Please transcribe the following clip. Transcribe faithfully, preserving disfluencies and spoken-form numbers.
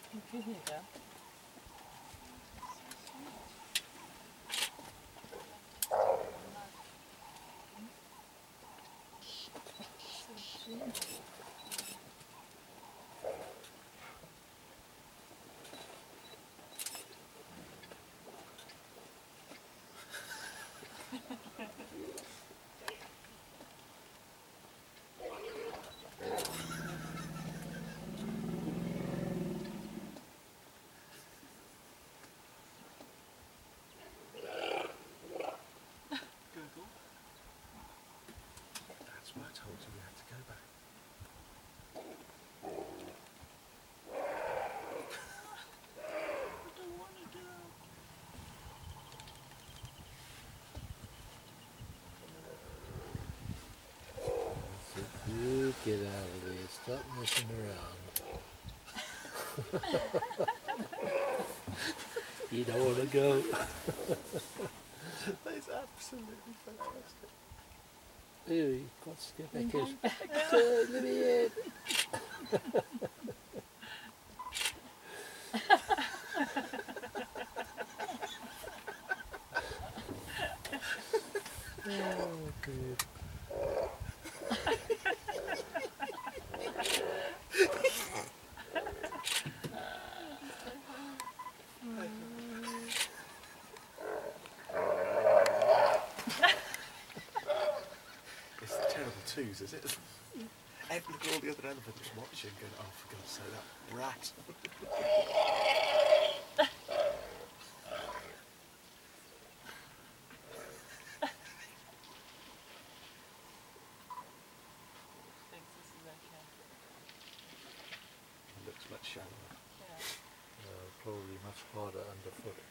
Here you go. That's why I told you we had to go back. I don't want to do it. So you get out of there, stop messing around. You don't want to go. That's absolutely fantastic. Ooh, you've got to get back in. Turn, let me in. Oh, good. It's the terrible twos, is it? And look at all the other elephants watching, going, oh, for God's sake, that rat. Thinks this is okay. It looks much shallower. Yeah. Uh, probably much harder underfoot.